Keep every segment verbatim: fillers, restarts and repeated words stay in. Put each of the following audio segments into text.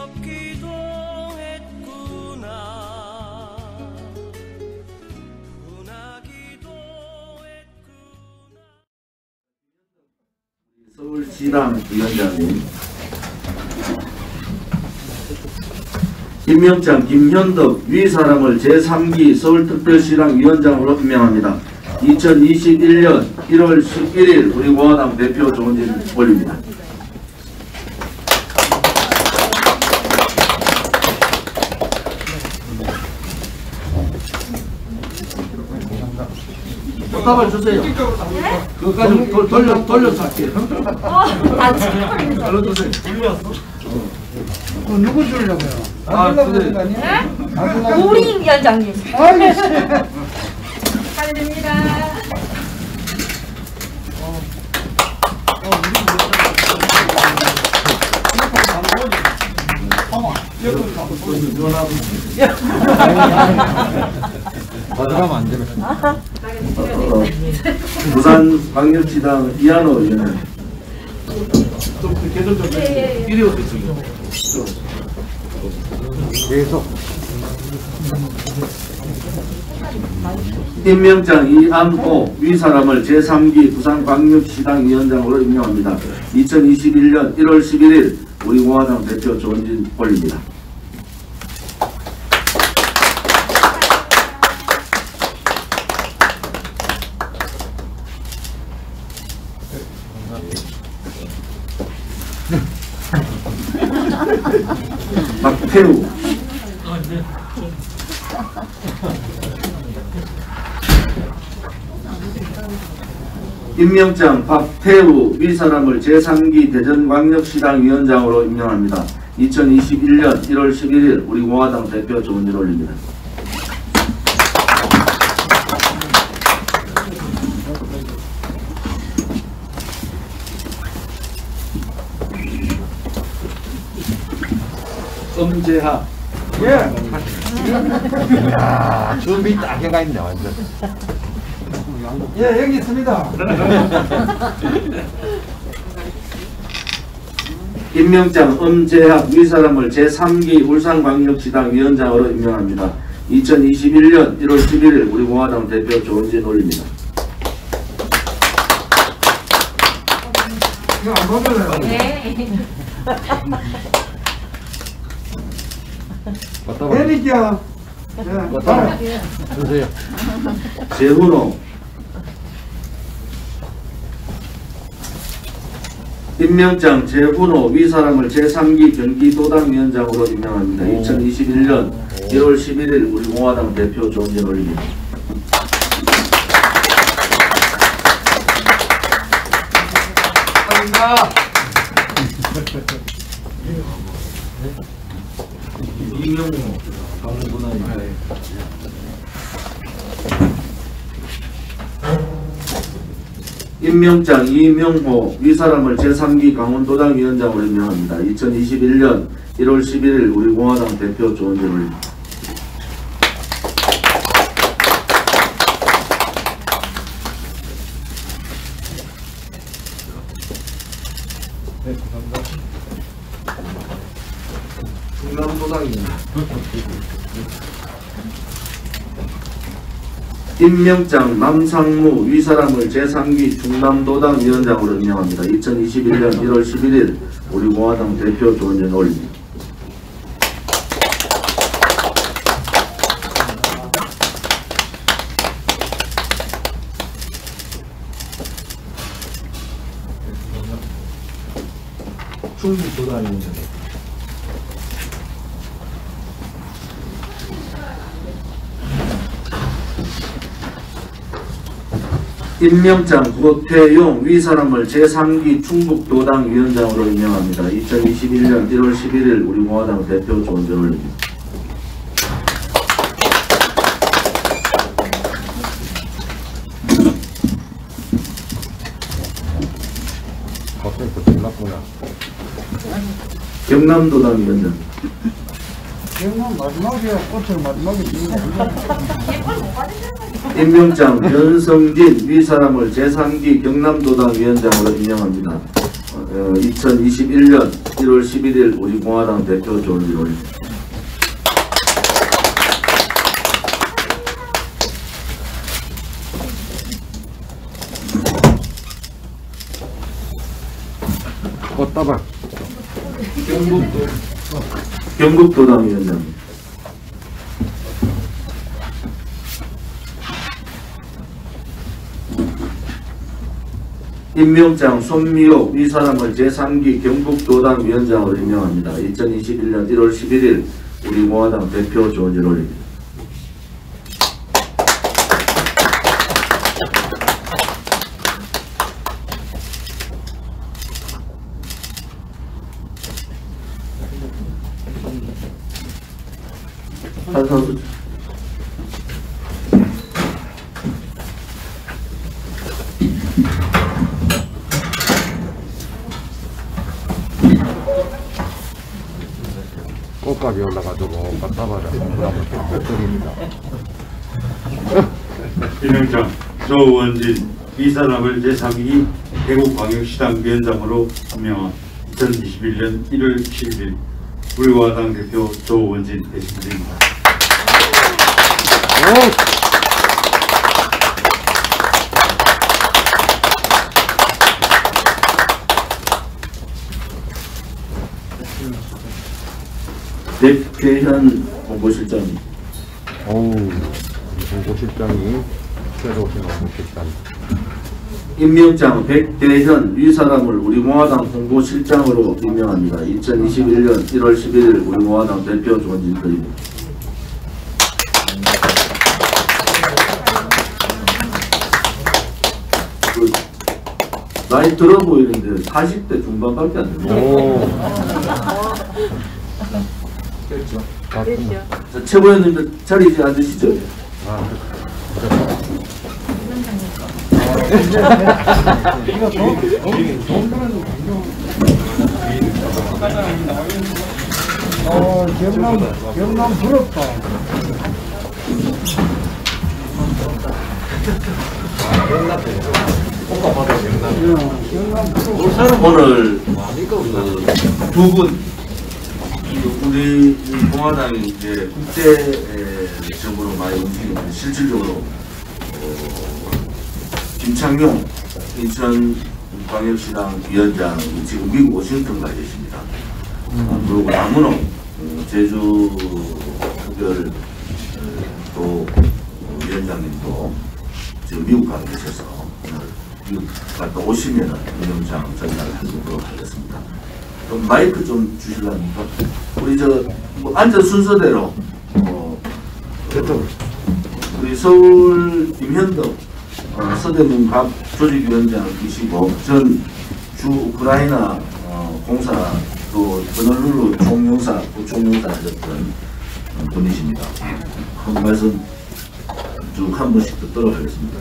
서울시당 위원장님, 김명찬, 김현덕 위사람을 제삼 기 서울특별시당 위원장으로 임명합니다. 이천이십일 년 일월 십일일 우리 공화당 대표 조원진 올립니다. 답을 주세요. 네? 그거까지 돌, 돌려, 돌려서 할게요. 돌려 주세요. 돌렸어? 어, 누구 주려고요? 아, 그래. 네? 우리 위원장님. 축하드립니다. 가져가면 안 되면. 어, 부산광역시당 이한호 의원님. 좀 계속 좀 이리 오세요. 계속. 임명장 이한호 위사람을 제삼 기 부산광역시당 위원장으로 임명합니다. 이천이십일 년 일월 십일일 우리 공화당 대표 조원진 올립니다. 박태우, 임명장 박태우 위사람을 제삼 기 대전광역시당 위원장으로 임명합니다. 이천이십일 년 일월 십일일 우리 공화당 대표 조원진 올립니다. 엄재하. 예. 야, 준비 딱 해가 있네, 완전. 예, 여기 있습니다. 임명장 엄재학 위사람을 제삼 기 울산광역시당 위원장으로 임명합니다. 이천이십일 년 일월 십일일 우리 공화당 대표 조원진 올립니다. 이거 안 먹을래요? 네. 내릴게요. 네. 주세요. 재훈호, 임명장 재훈호 위사람을 제삼 기 경기도당 위원장으로 임명합니다. 이천이십일 년 일월 십일일 우리 공화당 대표 조원진 올립니다. 감사합니다. 이명호 강문부장님. 임명장 이명호 위사람을 제삼 기 강원도당 위원장으로 임명합니다. 이천이십일 년 일월 십일일 우리 공화당 대표 조원진 올립니다. 네, 감사합니다. 충남도당입니다. 임명장 남상무 위사람을 제삼 기 충남도당 위원장으로 임명합니다. 이천이십일 년 일월 십일일 우리 공화당 대표 조원진 올립니다. 충북도당입니다. 임명장 고태용 위사람을 제삼 기 충북도당 위원장으로 임명합니다. 이천이십일 년 일월 십일일 우리 공화당 대표 조원진 올립니다. 갑자기 또 전화구나. 경남도당 위원장. 경남 마지막에 꽃을 마지막에 임명장 변성진 위사람을 제삼 기 경남도당 위원장으로 임명합니다. 어, 어, 이천이십일 년 일월 십일일 우리 공화당 대표 조언을 올립니다. 꽃다발. 경북도당위원장입니다. 임명장 손미옥 이 사람을 제삼 기 경북도당 위원장으로 임명합니다. 이천이십일 년 일월 십일일 우리 공화당 대표 조언을 올립니다. 한선수 꽃까지 올라가지고 꽃다발을 한번 드립니다. 임명장 조원진 이 사람을 제삼 기 대구광역시당 위원장으로 임명한 이천이십일 년 일월 십일일 우리 공화당 대표 조원진 대신드립니다. 백대현 홍보실장입니다. 어우, 홍보실장이 새로 오신 홍보실장. 임명장 백대현 위 사람을 우리 공화당 홍보실장으로 임명합니다. 이천이십일 년 일월 십일일 우리 공화당 대표 조언진 드립니다. 그, 나이 들어 보이는데 사십 대 중반밖에 안 됩니다. 오. 그렇죠. 자, 최고위원님들 자리 이제 앉으시죠. 아, 이거 돈, 돈, 돈 들어도 어, 경남, 경남 부럽다. 오늘 두 분, 우리 공화당이 이제 국제적으로 많이 움직이는 실질적으로 어, 김창룡 인천광역시당 위원장이 지금 미국 워싱턴 가 계십니다. 어, 그리고 남은호 어, 제주 특별 어, 또 어, 위원장님도 지금 미국 가 계셔서 오늘 미국 갔다 오시면 임명장 전달을 해보도록 하겠습니다. 그럼 마이크 좀 주실랍니까? 우리 저 뭐 앉은 순서대로 어, 어, 우리 서울 김현덕 어, 서대문 각 조직위원장이시고 전 주 우크라이나 어, 공사 또 호놀룰루 총영사 부총영사 하셨던 어, 분이십니다. 한 말씀 쭉 한 번씩 듣도록 하겠습니다.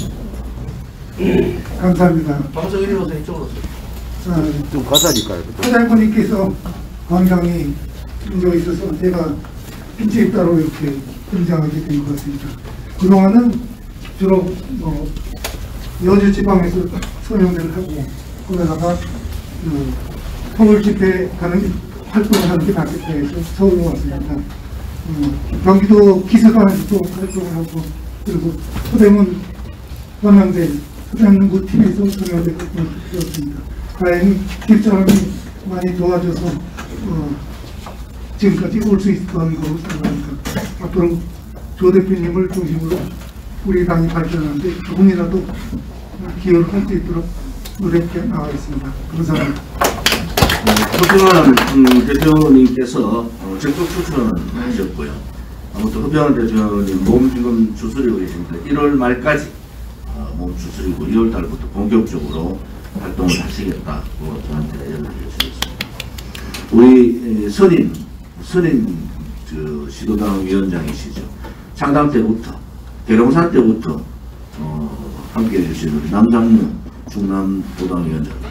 감사합니다. 방송 이리 오세요. 이쪽으로 오세요. 어, 좀 가자니까요. 사장님께서 건강이 문제가 있어서 제가 일찍 따로 이렇게 등장하게 된 것 같습니다. 그동안은 주로 뭐 여주 지방에서 소명대를 하고 거기다가 그 서울 집회 가는 활동을 하는 게 낫겠다 해서 서울로 왔습니다. 어, 경기도 기사관에서도 활동을 하고 그리고 서대문 서명대 서대문구 팀에서 소명대 활동을 했습니다. 다행히 집사람이 많이 도와줘서 어, 지금까지 올 수 있었던 거로 생각합니다. 앞으로 조 대표님을 중심으로 우리 당이 발전하는데 조금이라도 기여를 할 수 있도록 노력해 나가겠습니다. 감사합니다. 흡병환 음, 대표님께서 어, 적극 추천을 하셨고요. 아무튼 흡병환 대표님 몸 지금 주술이고 계십니다. 일월 말까지 어, 몸 주술이고 이월 달부터 본격적으로 활동을 하시겠다고 저한테 연락을 주셨습니다. 우리 에, 선임, 선임 그 시도당 위원장이시죠. 창당 때부터, 대롱사 때부터 어, 함께 해주신 우리 남상무 충남도당 위원장입니다.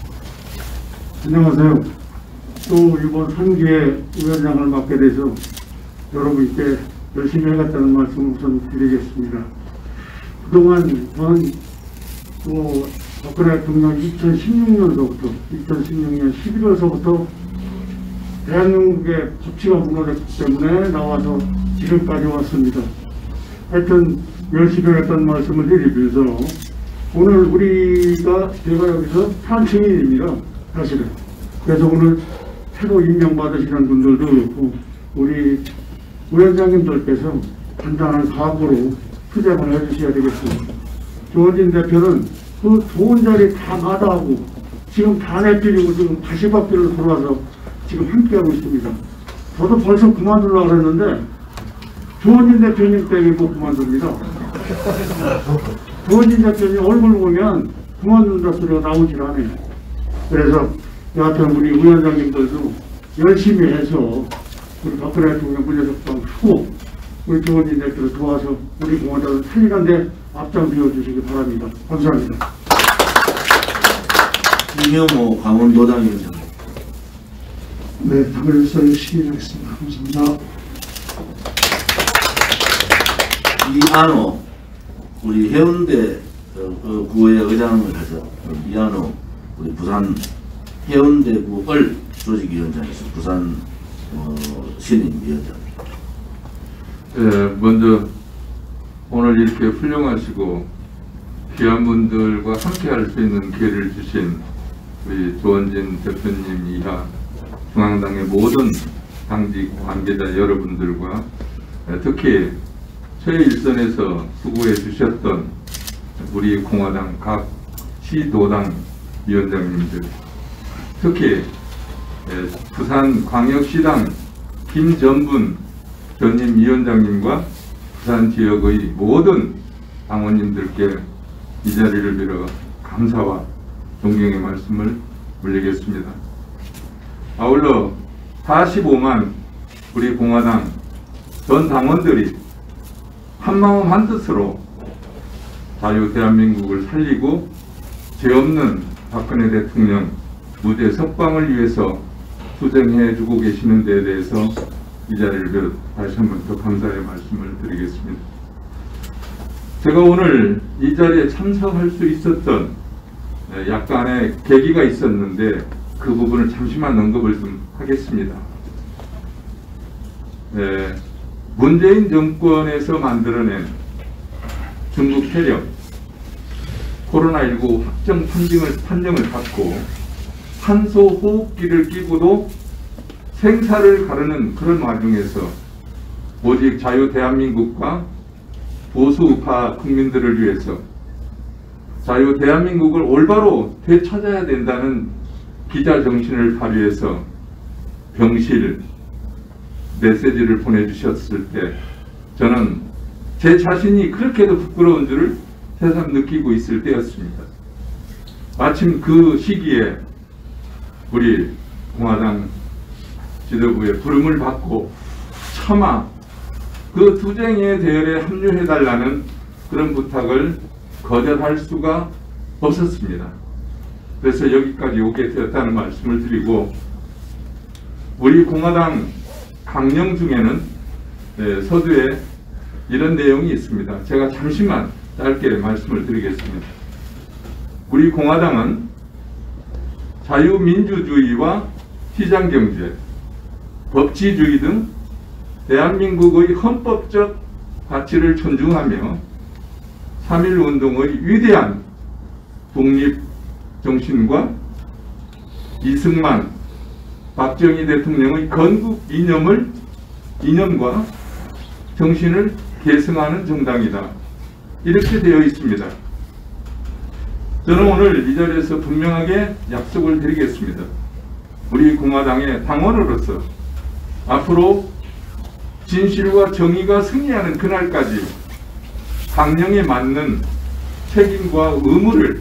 안녕하세요. 또 이번 삼 기회 위원장을 맡게 돼서 여러분께 열심히 해갔다는 말씀 우선 드리겠습니다. 그동안 저는 또 박근혜 대통령 이천십육 년서부터 이천십육 년 십일월서부터 대한민국의 법치가 무너졌기 때문에 나와서 지금까지 왔습니다. 하여튼 열심히 했던 말씀을 드리면서 오늘 우리가 제가 여기서 탄생일입니다. 사실은. 그래서 오늘 새로 임명받으시는 분들도 그렇고 우리 위원장님들께서 간단한 각오로 투쟁을 해주셔야 되겠습니다. 조원진 대표는 그 좋은 자리 다 마다하고 지금 다 내필이고 지금 가시밭길로 돌아와서 지금 함께하고 있습니다. 저도 벌써 그만두려고 그랬는데 조원진 대표님 때문에 못 그만둡니다. 조원진 대표님 얼굴 보면 그만둔다 소리가 나오질 않아요. 그래서 여하튼 우리 위원장님들도 열심히 해서 우리 박근혜 대통령 문제석방 하고 우리 조원진 대표를 도와서 우리 공화당을 살리는데 앞장서 주시기 바랍니다. 감사합니다. 이명호 강원도당 위원장. 네, 답변해서 열심히 하겠습니다. 감사합니다. 이한호 우리 해운대 어, 구의 의장을 해서 이한호 우리 부산 해운대구 을 조직위원장이서 부산 어, 신임위원장. 예, 먼저 오늘 이렇게 훌륭하시고 귀한 분들과 함께 할 수 있는 기회를 주신 우리 조원진 대표님 이하 중앙당의 모든 당직 관계자 여러분들과 특히 최일선에서 수고해 주셨던 우리 공화당 각 시도당 위원장님들, 특히 부산광역시당 김전분 전임위원장님과 부산 지역의 모든 당원님들께 이 자리를 빌어 감사와 존경의 말씀을 올리겠습니다. 아울러 사십오만 우리 공화당 전 당원들이 한마음 한뜻으로 자유 대한민국을 살리고 죄 없는 박근혜 대통령 무죄 석방을 위해서 투쟁해 주고 계시는 데에 대해서 이 자리를 빌어 다시 한번 더 감사의 말씀을 드리겠습니다. 제가 오늘 이 자리에 참석할 수 있었던 약간의 계기가 있었는데 그 부분을 잠시만 언급을 좀 하겠습니다. 네, 문재인 정권에서 만들어낸 중국 세력 코로나십구 확정 판정을, 판정을 받고 산소 호흡기를 끼고도 생사를 가르는 그런 와중에서 오직 자유 대한민국과 보수우파 국민들을 위해서 자유 대한민국을 올바로 되찾아야 된다는 기자 정신을 발휘해서 병실 메시지를 보내주셨을 때 저는 제 자신이 그렇게도 부끄러운 줄을 새삼 느끼고 있을 때였습니다. 마침 그 시기에 우리 공화당 지도부의 부름을 받고 차마 그 투쟁의 대열에 합류해달라는 그런 부탁을 거절할 수가 없었습니다. 그래서 여기까지 오게 되었다는 말씀을 드리고, 우리 공화당 강령 중에는 네, 서두에 이런 내용이 있습니다. 제가 잠시만 짧게 말씀을 드리겠습니다. 우리 공화당은 자유민주주의와 시장경제, 법치주의 등 대한민국의 헌법적 가치를 존중하며 삼일운동의 위대한 독립정신과 이승만, 박정희 대통령의 건국 이념을, 이념과 정신을 계승하는 정당이다. 이렇게 되어 있습니다. 저는 오늘 이 자리에서 분명하게 약속을 드리겠습니다. 우리 공화당의 당원으로서 앞으로 진실과 정의가 승리하는 그날까지 강령에 맞는 책임과 의무를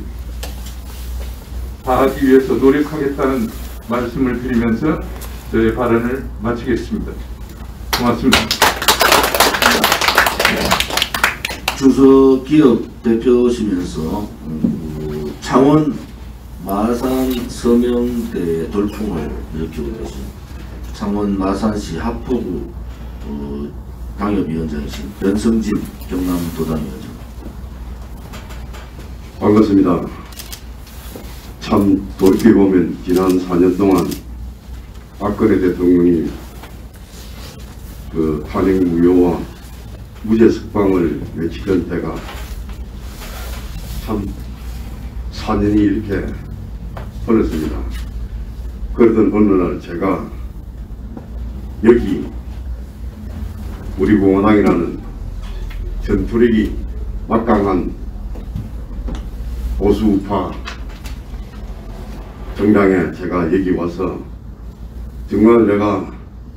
다하기 위해서 노력하겠다는 말씀을 드리면서 저의 발언을 마치겠습니다. 고맙습니다. 주석기업 대표시면서 음, 창원 마산 서명대 돌풍을 일으키고 계신 창원 마산시 합포구 어, 당협위원장이신 변성진 경남도당위원장. 반갑습니다. 참 돌이켜보면 지난 사 년 동안 박근혜 대통령이 그 탄핵 무효와 무죄 석방을 외치던 때가 참 사 년이 이렇게 흘렀습니다. 그러던 어느 날 제가 여기 우리 공화당이라는 전투력이 막강한 보수우파 정당에 제가 여기 와서 정말 내가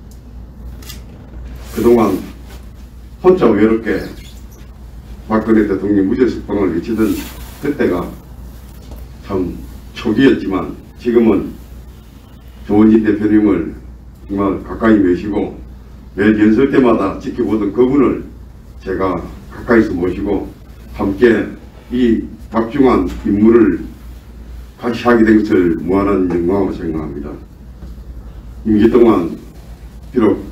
그동안 혼자 외롭게 박근혜 대통령 무죄 석방을 외치던 그때가 참 초기였지만 지금은 조원진 대표님을 정말 가까이 모시고 매 연설 때마다 지켜보던 그분을 제가 가까이서 모시고 함께 이 박중한 임무를 같이 하게 된 것을 무한한 영광으로 생각합니다. 임기 동안 비록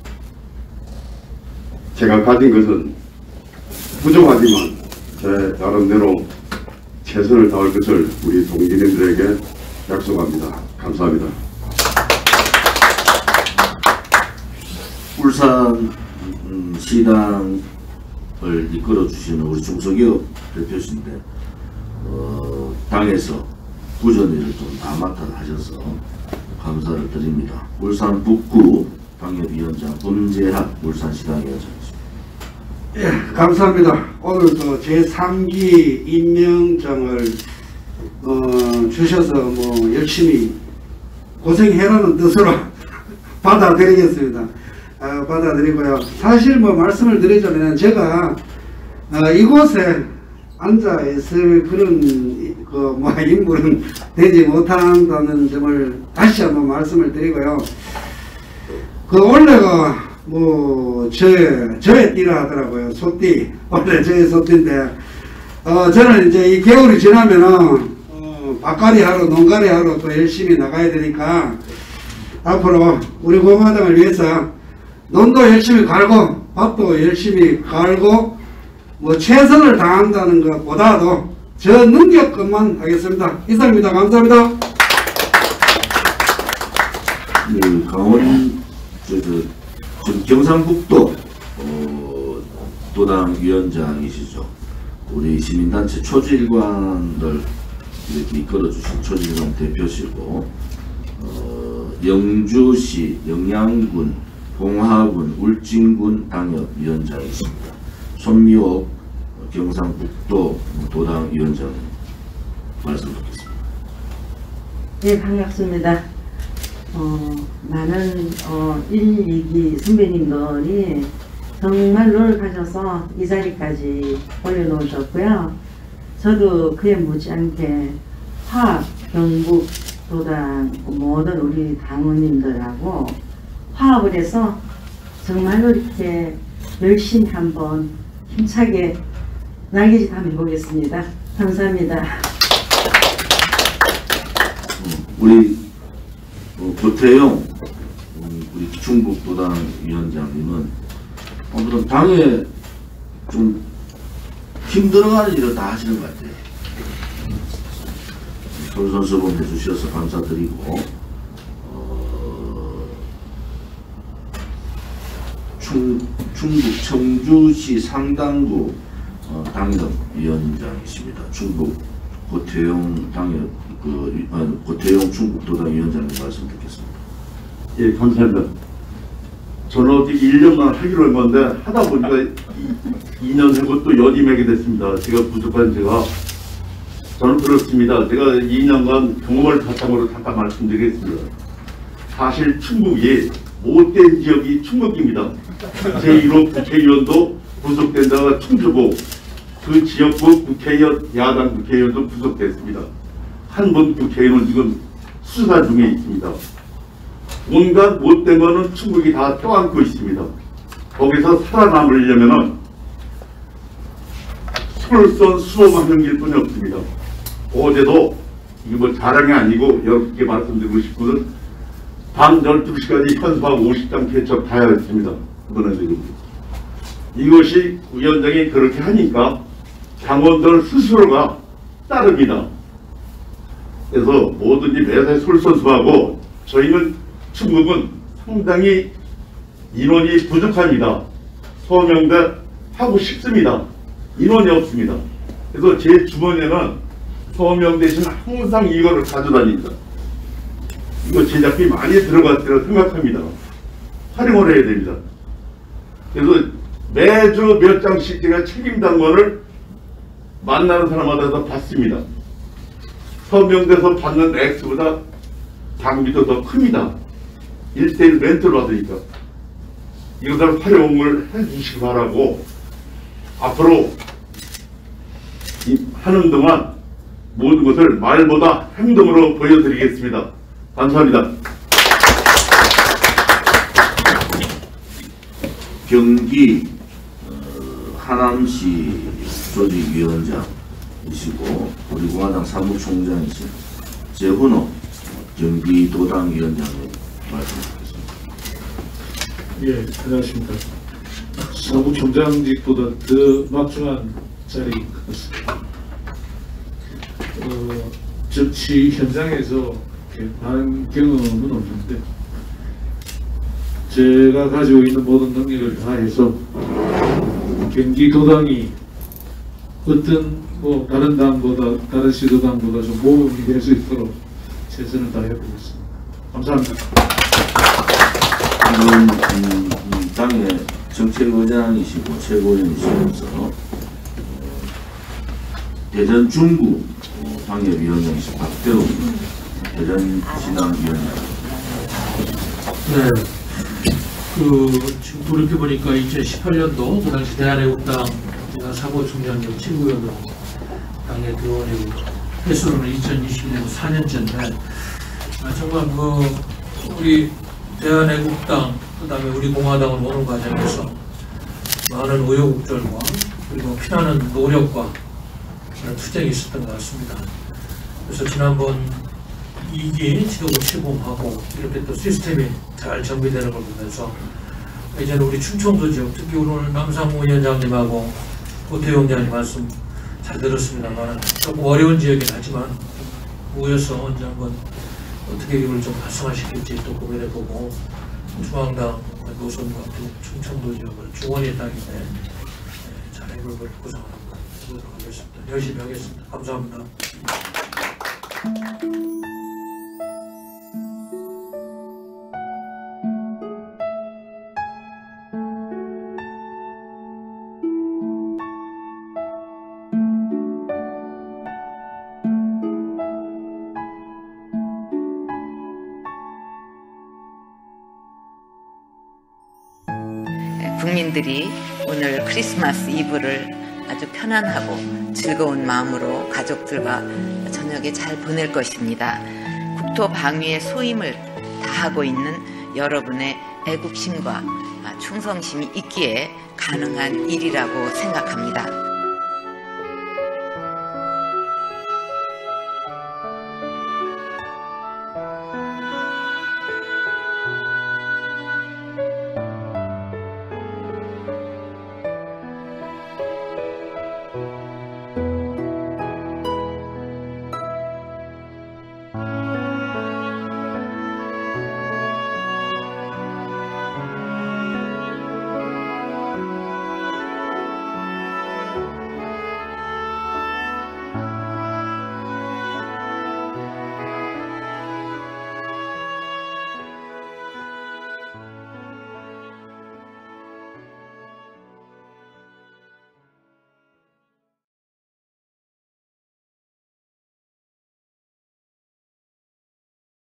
제가 가진 것은 부족하지만 제 나름대로 최선을 다할 것을 우리 동지님들에게 약속합니다. 감사합니다. 울산 음, 시당을 이끌어 주시는 우리 중소기업 대표신데 어, 당에서 부전일을 좀 다 맡아 하셔서 감사를 드립니다. 울산 북구 당협위원장 문재학 울산시당위원장입니다. 예, 감사합니다. 오늘도 제삼 기 임명장을 어, 주셔서 뭐 열심히 고생해라는 뜻으로 받아드리겠습니다. 어, 받아드리고요. 사실 뭐 말씀을 드리자면 제가 어, 이곳에 앉아 있을 그런 그 뭐 인물은 되지 못한다는 점을 다시 한번 말씀을 드리고요. 그 원래가 뭐 저의 저의 띠라 하더라고요. 소띠. 원래 저의 소띠인데 어 저는 이제 이 겨울이 지나면은 어, 밭갈이 하러 농가리 하러 또 열심히 나가야 되니까 앞으로 우리 공화당을 위해서 논도 열심히 갈고 밭도 열심히 갈고 뭐 최선을 다한다는 것보다도 저 능력것만 하겠습니다. 이상입니다. 감사합니다. 그 강원 저, 저, 지금 경상북도 어, 도당 위원장이시죠. 우리 시민단체 초지일관들 이렇게 이끌어주신 초지일관 대표시고 어, 영주시 영양군 봉하군 울진군 당협위원장이십니다. 손미옥 경상북도 도당 위원장 말씀 듣겠습니다. 네, 반갑습니다. 어, 많은 어, 일, 이 기 선배님들이 정말 노력하셔서 이 자리까지 올려놓으셨고요. 저도 그에 못지않게 화학, 경북, 도당 모든 우리 당원님들하고 화합을 해서 정말로 이렇게 열심히 한번 힘차게 날개짓 한번 해보겠습니다. 감사합니다. 우리 어, 고태용 음, 우리 충북도당 위원장님은 아무튼 당에 좀 힘들어가는 일을 다 하시는 것 같아요. 솔선수범 해주셔서 감사드리고 어, 충, 충북 청주시 상당구 어, 당협위원장이십니다. 충북 고태용 당협 그 아, 고태용 충북도당 위원장님 말씀 듣겠습니다. 예, 감사합니다. 저는 어떻게 일 년만 하기로 한 건데 하다 보니까 이 년 하고 또 연임하게 됐습니다. 제가 부족한 제가 저는 그렇습니다. 제가 이 년간 경험을 바탕으로 잠깐 말씀드리겠습니다. 사실 충북이 못된 지역이 충북입니다. 제일 호 국회의원도 구속된다가 충주고 그 지역구 국회의원, 야당 국회의원도 구속됐습니다. 한 분 국회의원은 지금 수사 중에 있습니다. 온갖 못된 거는 충북이 다 껴안고 있습니다. 거기서 살아남으려면은 솔선 수범하는 길뿐이 없습니다. 어제도 이게 뭐 자랑이 아니고 여러분께 말씀드리고 싶거든. 밤 열두 시까지 현수막 오십 장 개척 다 했습니다. 그거는 지금 이것이 위원장이 그렇게 하니까 당원들 스스로가 따릅니다. 그래서 뭐든지 매사에 솔선수하고 저희는 충북은 상당히 인원이 부족합니다. 서명대 하고 싶습니다. 인원이 없습니다. 그래서 제 주머니에는 서명 대신 항상 이거를 가져다닙니다. 이거 제작비 많이 들어갔다고 생각합니다. 활용을 해야 됩니다. 그래서 매주 몇 장씩 제가 책임당번을 만나는 사람마다 다 받습니다. 서명돼서 받는 액수보다 당비도 더 큽니다. 일 대일 멘트를 받으니까 이것을 활용을 해주시기 바라고 앞으로 하는 동안 모든 것을 말보다 행동으로 보여드리겠습니다. 감사합니다. 경기 어, 하남시 조직위원장이시고 우리 공화당 사무총장이신 재훈호 경기도당위원장님 말씀드리겠습니다. 예, 안녕하십니까. 사무총장직보다 더 막중한 자리인 것 같습니다. 어, 정치 현장에서 이렇게 많은 경험은 없는데 제가 가지고 있는 모든 능력을 다해서 경기도당이 어떤 뭐 다른 당보다 다른 시도당보다 좀 모범이 될 수 있도록 최선을 다해보겠습니다. 감사합니다. 지금 음, 음, 당의 정책의장이시고 최고위원이시면서 어, 대전 중구 어, 당협위원장이신 박대웅 대전 진앙위원장. 네. 그 지금 돌이켜보니까 이천십팔 년도 그 당시 대한애국당 제가 사무총장님 최고위원으로 당에 들어오고 횟수로는 이천이십일 년 사 년째인데 아, 정말 그 우리 대한애국당 그 다음에 우리 공화당을 오는 과정에서 많은 우여곡절과 그리고 피나는 노력과 그런 투쟁이 있었던 것 같습니다. 그래서 지난번 이 기 지도부 출범하고 이렇게 또 시스템이 잘 정비되는 걸 보면서 이제는 우리 충청도 지역, 특히 오늘 남상무 위원장님하고 고태용 위원장님 말씀 잘 들었습니다만 조금 어려운 지역이긴 하지만 모여서 언제 한번 어떻게 이걸 좀 활성화시킬지 또 고민해보고 중앙당 노선과 또 충청도 지역을 중원의 땅인데 잘 이걸 구성하는 거 해보도록 하겠습니다. 열심히 하겠습니다. 감사합니다. 국민들이 오늘 크리스마스 이브를 아주 편안하고 즐거운 마음으로 가족들과 저녁에 잘 보낼 것입니다. 국토 방위의 소임을 다하고 있는 여러분의 애국심과 충성심이 있기에 가능한 일이라고 생각합니다.